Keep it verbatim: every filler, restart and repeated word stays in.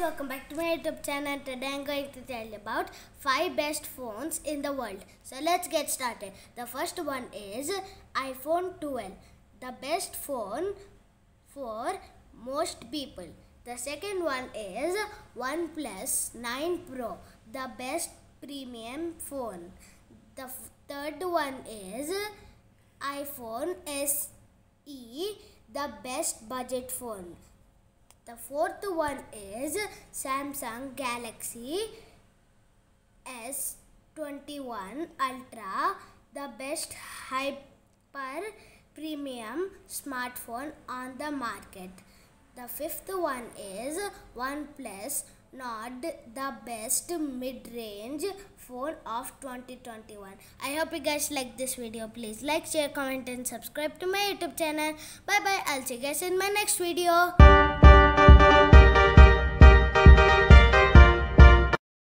welcome back to my YouTube channel. Today I'm going to tell you about five best phones in the world. So let's get started. The first one is iPhone twelve, the best phone for most people. The second one is OnePlus nine Pro, the best premium phone. The third one is iPhone S E, the best budget phone. The fourth one is Samsung Galaxy S twenty-one Ultra, the best hyper premium smartphone on the market. The fifth one is OnePlus Nord, the best mid-range phone of twenty twenty-one. I hope you guys like this video. Please like, share, comment and subscribe to my YouTube channel. Bye bye. I'll see you guys in my next video.